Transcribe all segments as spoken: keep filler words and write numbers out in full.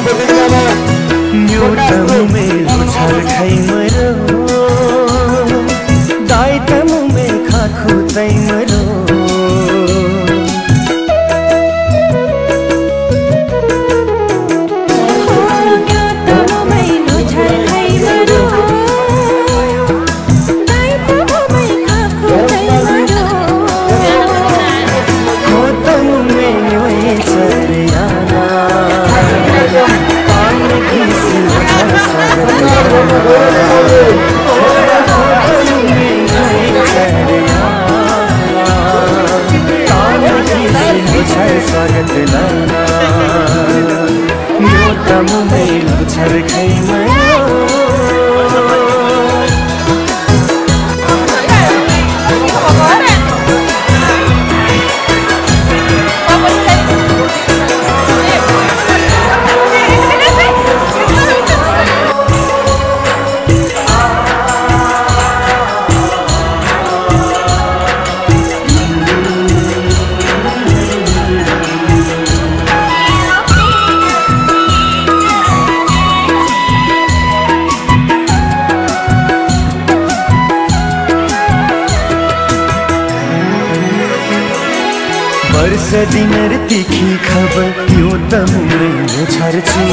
वर्ष दिनर तिखी खबर यो त म छर्छु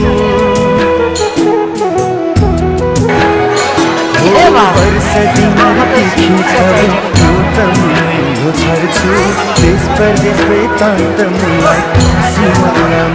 वर्ष दिनर तिखी खबर यो त म छर्छु देश परदेश बेतान्त मलाई सिमरम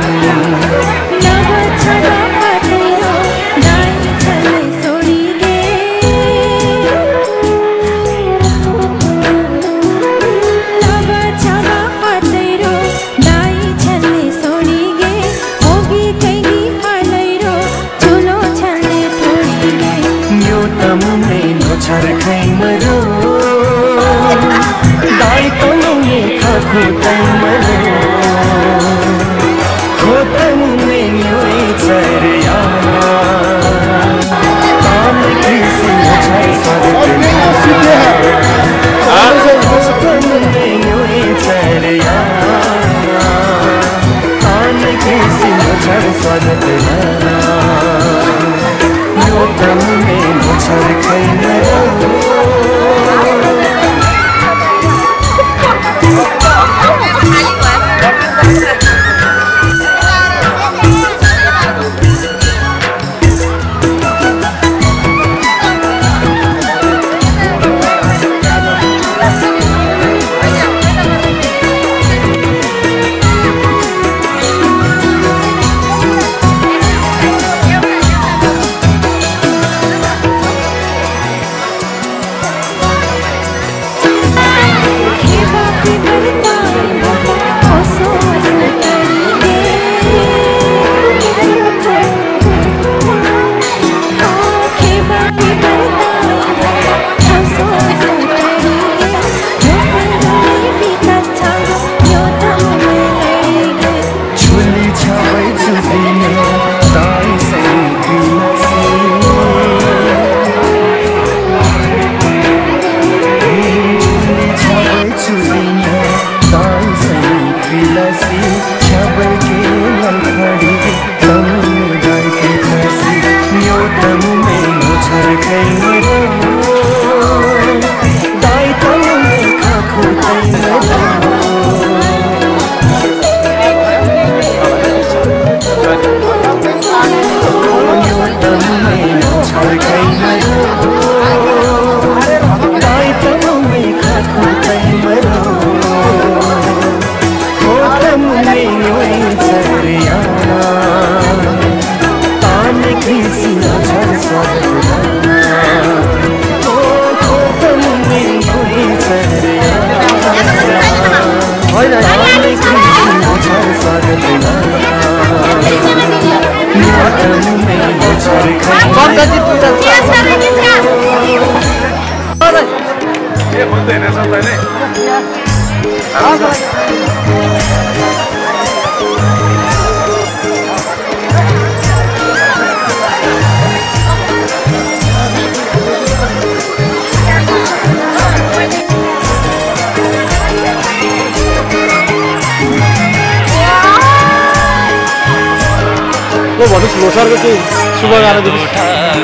भन्नुहोस् लोसारको केही शुभकामना दिनुहोस्।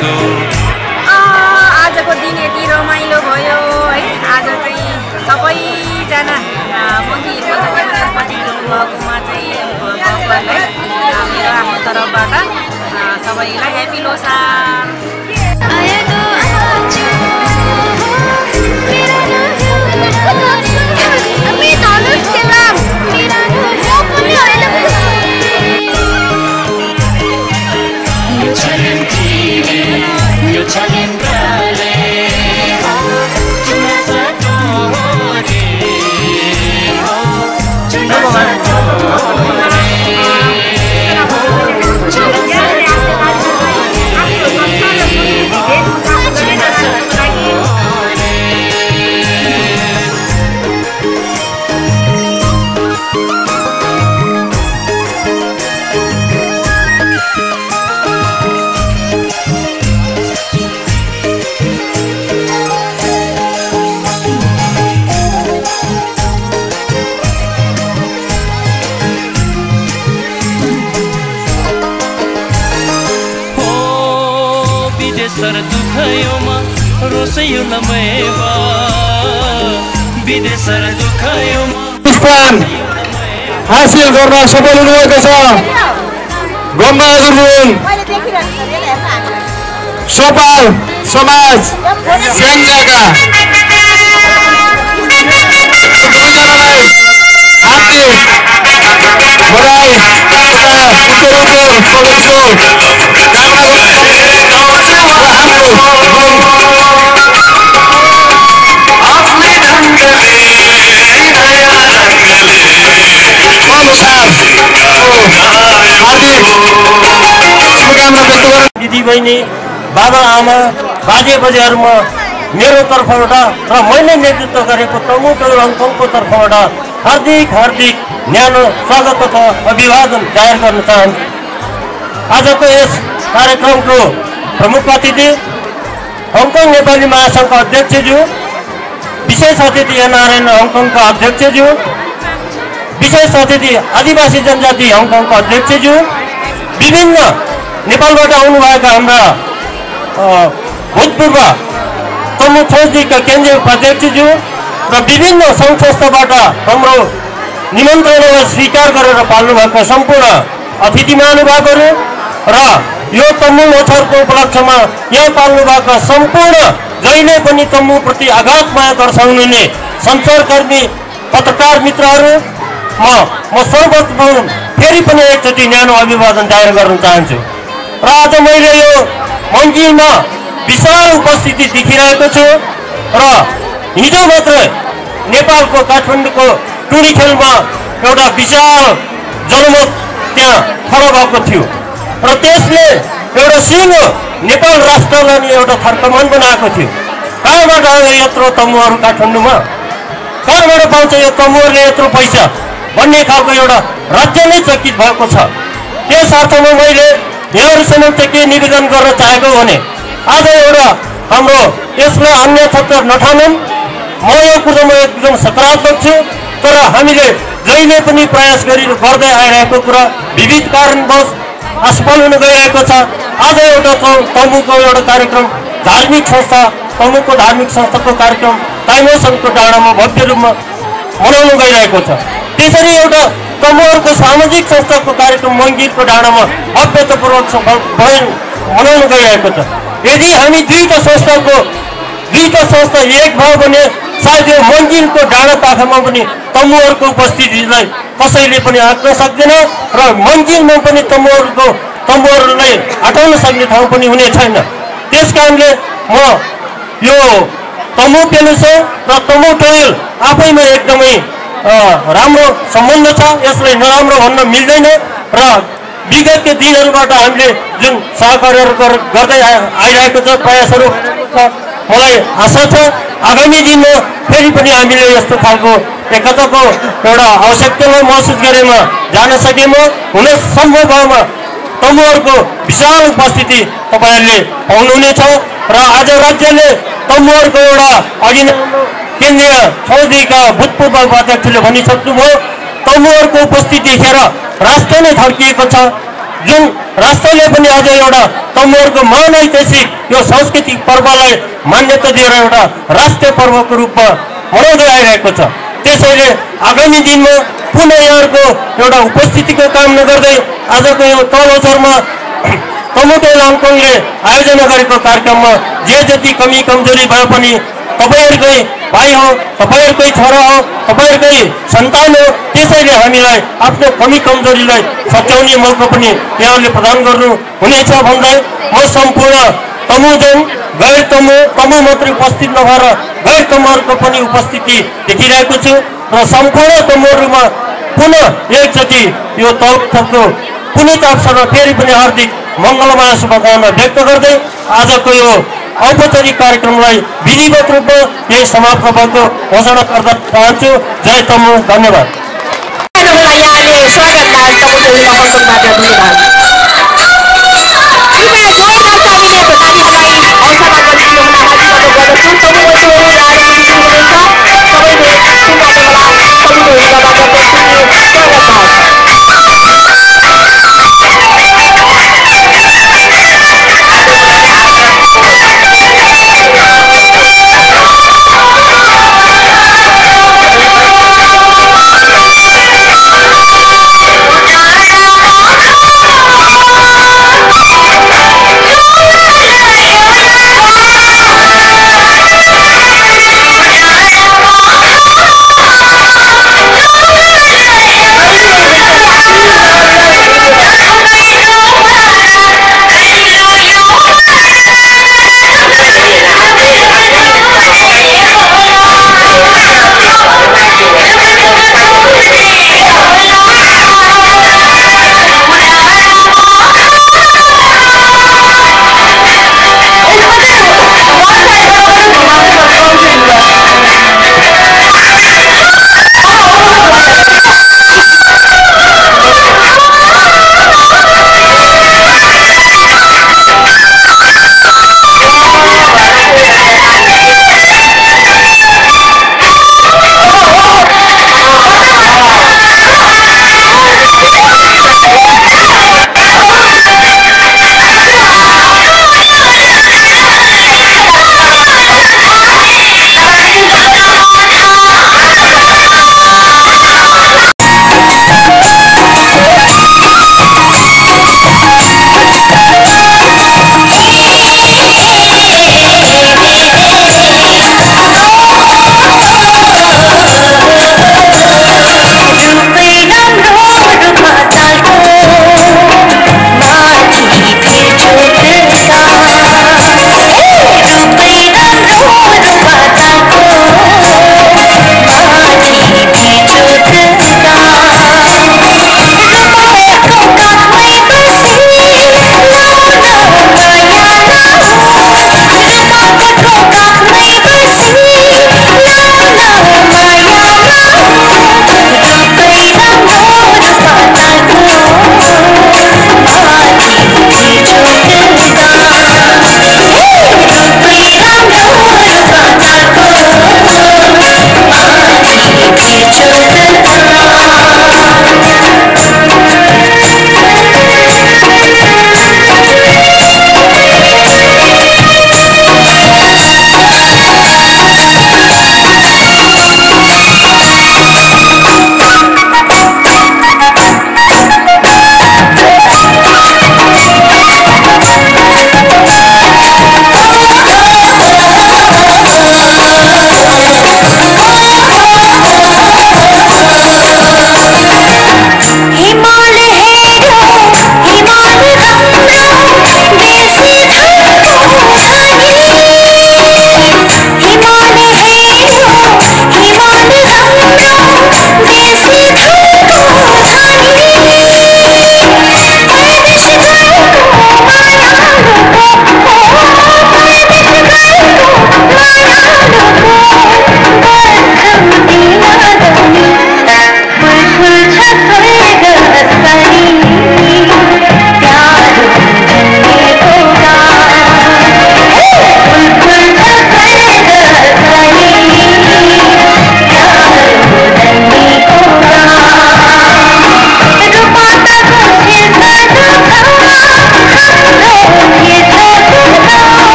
आजको दिन यति रमाइलो भयो है। आज चाहिँ सबैजना मन्दिरको जति पनि उपस्थित हुनुभएकोमा चाहिँ भगवानलाई मेरो आफ्नो तर्फबाट सबैलाई ह्यापी लोसार। सर दुखयोमा रोसैयो नमैबा विदेशर दुखयोमा स्थान हासिल गर्न सफल हुनुभएको छ गम्बहादुर गुरुङ सोपाल समाज स्याङ्जाका दुईजनालाई हार्दिक बधाई तथा उत्तरोत्तर प्रगतिको कामना दिदी बहिनी बाबा आमा बाजे बजेहरूमा मेरो तर्फबाट र मैले नेतृत्व गरेको तमु टोल हङकङको तर्फबाट हार्दिक हार्दिक न्यानो स्वागत तथा अभिवादन जाहेर गर्न चाहन्छु। आजको यस कार्यक्रमको प्रमुख अतिथि हङकङ नेपाली महासङ्घका अध्यक्षज्यू, विशेष अतिथि एनआरएन हङकङका अध्यक्षज्यू, विशेष अतिथि आदिवासी जनजाति हङकङका अध्यक्षज्यू, विभिन्न नेपालबाट आउनुभएका हाम्रा भूतपूर्व तमु छोजदीका केन्द्रीय उपाध्यक्षज्यू र विभिन्न सङ्घ संस्थाबाट हाम्रो निमन्त्रणालाई स्वीकार गरेर पाल्नुभएका सम्पूर्ण अतिथि महानुभावहरू र यो तमु लोछारको उपलक्ष्यमा यहाँ पाल्नुभएका सम्पूर्ण जहिले पनि तमुप्रति आघात माया दर्शाउनुहुने सञ्चारकर्मी पत्रकार मित्रहरू म म सर्वप्रथम फेरि पनि एकचोटि न्यानो अभिवादन जाहेर गर्न चाहन्छु। र आज मैले यो मन्दिरमा विशाल उपस्थिति देखिरहेको छु र हिजो मात्रै नेपालको काठमाडौँको टुरी खेलमा एउटा विशाल जनमत त्यहाँ खडा भएको थियो र त्यसले एउटा सिङ्गो नेपाल राष्ट्रलाई एउटा थर्कमान बनाएको थियो। कहाँबाट आयो यत्रो तमुहरू काठमाडौँमा, कहाँबाट पाउँछ यो तमुहरूले यत्रो पैसा भन्ने खालको एउटा राज्य नै चकित भएको छ। त्यस अर्थमा मैले यहाँहरू समक्ष के निवेदन गर्न चाहेको भने आज एउटा हाम्रो यसलाई अन्यथा नठानौँ। म यो कुरोमा एकदम सकारात्मक छु, तर हामीले जहिले पनि प्रयास गरि गर्दै आइरहेको कुरा विविध कारणवश असफल हुन गइरहेको छ। आज एउटा तमुको एउटा कार्यक्रम धार्मिक संस्था तमुको धार्मिक संस्थाको कार्यक्रम ताइमोसनको डाँडामा भव्य रूपमा मनाउन गइरहेको छ। त्यसरी एउटा तमुहरूको सामाजिक संस्थाको कार्यक्रम मन्दिरको डाँडामा भव्यतापूर्वक मनाउन गइरहेको छ। यदि हामी दुईटा संस्थाको दुईटा संस्था एक भयो भने सायद यो मन्दिरको डाँडा पाखामा पनि तमुहरूको उपस्थितिलाई कसैले पनि आँक्न सक्दैन र मन्दिरमा पनि तमुहरूको तमुहरूलाई हटाउन सक्ने ठाउँ पनि हुने छैन। त्यस कारणले म यो तमु पेलुसो र तमु टोयल आफैमा एकदमै राम्रो सम्बन्ध छ, यसलाई नराम्रो भन्न मिल्दैन र विगतको दिनहरूबाट हामीले जुन सहकार्यहरू गर्दै आइरहेको छ प्रयासहरू मलाई आशा छ आगामी दिनमा फेरि पनि हामीले यस्तो खालको एकताको एउटा आवश्यकतालाई महसुस गरेमा जान सकेमा हुन सम्भव भएमा तमुहरूको विशाल उपस्थिति तपाईँहरूले पाउनुहुनेछ र आज राज्यले तमुहरूको एउटा अघि केन्द्रीय फौजीका भूतपूर्व उपाध्यक्षले भनिसक्नुभयो तमुहरूको उपस्थिति देखेर राष्ट्र नै थर्किएको छ। जुन राष्ट्रले पनि आज एउटा तमुहरूको महानैतिक यो सांस्कृतिक पर्वलाई मान्यता दिएर एउटा राष्ट्रिय पर्वको रूपमा मनाउँदै आइरहेको छ। त्यसैले आगामी दिनमा पुनः यहाँहरूको एउटा उपस्थितिको कामना गर्दै आजको यो तलौचरमा तमुटे लामकोङले आयोजना गरेको कार्यक्रममा जे जति कमी कमजोरी भए पनि तपाईहरुकै भाइ हो, तपाईहरुकै छोरा हो, तपाईहरुकै सन्तान हो, त्यसैले हामीलाई आफ्नो कमी कमजोरीलाई सच्याउने मौका पनि यहाँले प्रदान गर्नु हुनेछ भन्दै म सम्पूर्ण तमुजन गैर तमु तमु मात्रै उपस्थित नभएर गैर तमुहरूको पनि उपस्थिति देखिरहेको छु र सम्पूर्ण तमुहरूमा पुनः एकचोटि यो तलको पुनित अवसरमा फेरि पनि हार्दिक मङ्गलमय शुभकामना व्यक्त गर्दै आजको यो औपचारिक कार्यक्रमलाई विधिवत रूपमा यही समाप्त भएको घोषणा गर्न चाहन्छु। जय तमु, धन्यवाद। यहाँले स्वागतलाई तमुको